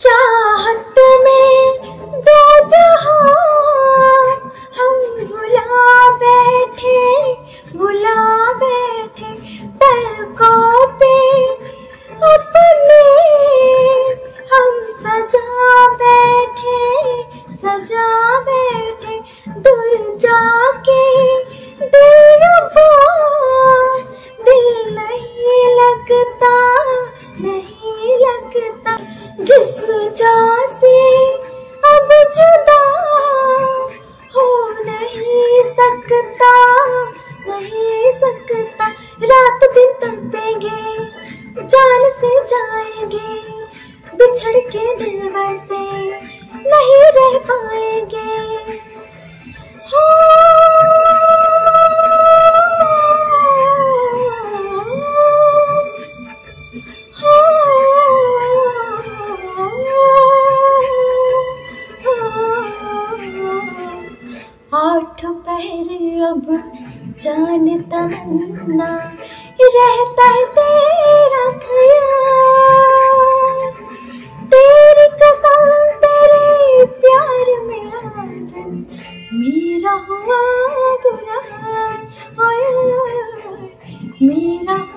चाहत में दो जहां हम भुला बैठे पलकों पे अपने हम सजा बैठे दूर जाके दिलरुबा दिल नहीं लगता जिस्म जान से अब जुदा हो नहीं सकता रात दिन तड़पेंगे जान से जाएंगे बिछड़ के दिलबर से नहीं रह पाएंगे। आठ पहर अब जान तमन्ना रहता है तेरा ख्याल, तेरी कसम तेरे प्यार में आजन मेरा हुआ बुरा हाल, मेरा